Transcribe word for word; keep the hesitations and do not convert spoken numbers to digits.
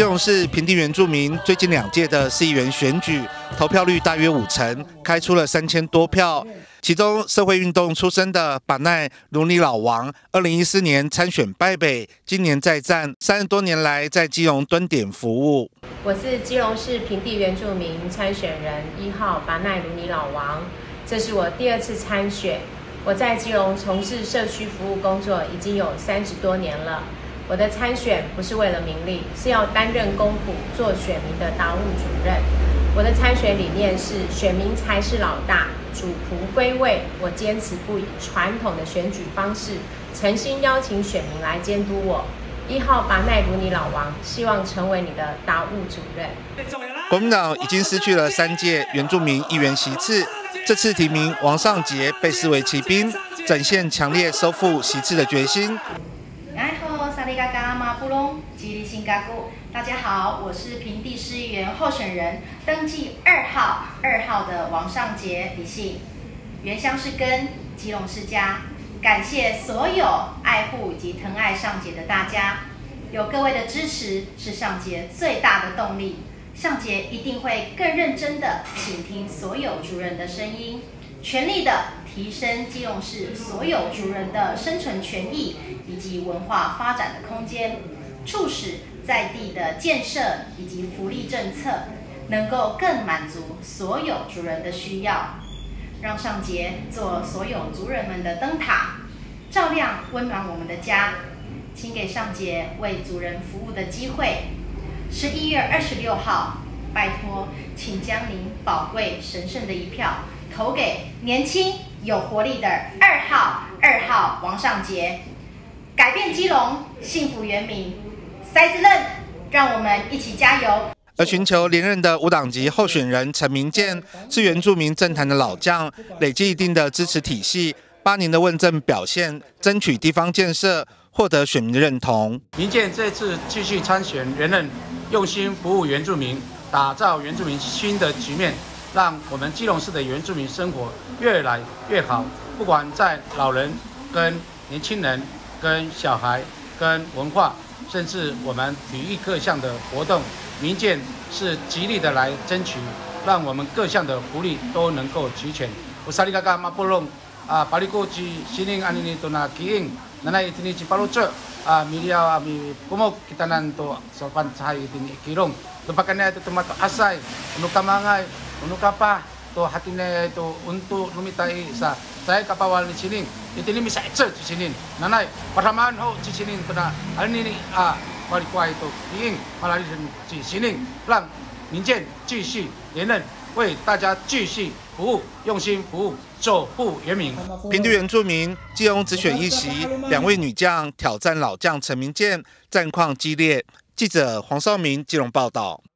基隆市平地原住民最近两届的市议员选举，投票率大约五成，开出了三千多票。其中社会运动出身的巴奈鲁尼老王，二零一四年参选败北，今年再战，三十多年来在基隆蹲点服务。 我是基隆市平地原住民参选人一号巴奈鲁尼老王，这是我第二次参选。我在基隆从事社区服务工作已经有三十多年了。我的参选不是为了名利，是要担任公仆，做选民的达务主任。我的参选理念是选民才是老大，主仆归位。我坚持不以传统的选举方式，诚心邀请选民来监督我。一号巴奈鲁尼老王，希望成为你的达务主任。 国民党已经失去了三届原住民议员席次，这次提名王尚杰被视为骑兵，展现强烈收复席次的决心。 大家好，我是平地市议员候选人，登记二号二号的王尚杰，李姓，原乡是根，基隆世家。感谢所有爱护以及疼爱尚杰的大家，有各位的支持是尚杰最大的动力。尚杰一定会更认真的倾听所有族人的声音，全力的提升基隆市所有族人的生存权益以及文化发展的空间，促使在地的建设以及福利政策能够更满足所有族人的需要，让尚杰做所有族人们的灯塔，照亮温暖我们的家。请给尚杰为族人服务的机会。十一月二十六号，拜托，请将您宝贵神圣的一票投给年轻有活力的二号二号王尚杰，改变基隆，幸福原民。塞子任，让我们一起加油。 而寻求连任的无党籍候选人陈明健是原住民政坛的老将，累积一定的支持体系，八年的问政表现，争取地方建设，获得选民的认同。 明健这次继续参选连任，用心服务原住民，打造原住民新的局面，让我们基隆市的原住民生活越来越好。不管在老人、跟年轻人、跟小孩、跟文化，甚至我们体育各项的活动，民健是极力的来争取，让我们各项的福利都能够齐全。我萨利嘎嘎马布隆啊，巴里古吉西宁安尼多纳基因，那那一天去巴罗泽啊，米利亚啊米古莫kita nanto sopan cahaya ini kirong. Tumpakannya itu tomato asay, unu kamangay, unu kapa, to hatine itu untuk lumitai sa saya kapawal di sini. Itu ini bisa ecel di sini. Nanai persamaan ho di sini kena hal ini ah balik kuai itu ingin malah di sini， 让民健继续连任，为大家继续服务，用心服务，守护原民。 平地原住民基隆只选一席，两位女将挑战老将陈明健，战况激烈。记者黄少明基隆报道。